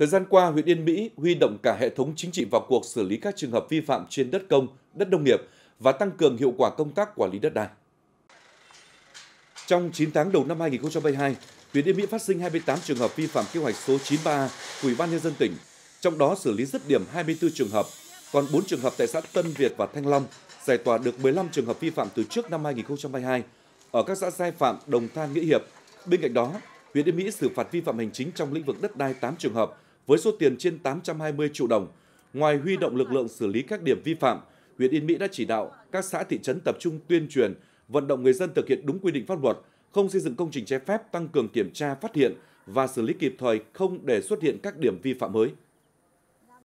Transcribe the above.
Thời gian qua, huyện Yên Mỹ huy động cả hệ thống chính trị vào cuộc xử lý các trường hợp vi phạm trên đất công, đất nông nghiệp và tăng cường hiệu quả công tác quản lý đất đai. Trong 9 tháng đầu năm 2022, huyện Yên Mỹ phát sinh 28 trường hợp vi phạm kế hoạch số 93A của Ủy ban nhân dân tỉnh, trong đó xử lý dứt điểm 24 trường hợp, còn 4 trường hợp tại xã Tân Việt và Thanh Long, giải tỏa được 15 trường hợp vi phạm từ trước năm 2022 ở các xã Sai Phạm, Đồng Than, Nghĩa Hiệp. Bên cạnh đó, huyện Yên Mỹ xử phạt vi phạm hành chính trong lĩnh vực đất đai 8 trường hợp với số tiền trên 820 triệu đồng. Ngoài huy động lực lượng xử lý các điểm vi phạm, huyện Yên Mỹ đã chỉ đạo các xã thị trấn tập trung tuyên truyền, vận động người dân thực hiện đúng quy định pháp luật, không xây dựng công trình trái phép, tăng cường kiểm tra, phát hiện và xử lý kịp thời không để xuất hiện các điểm vi phạm mới.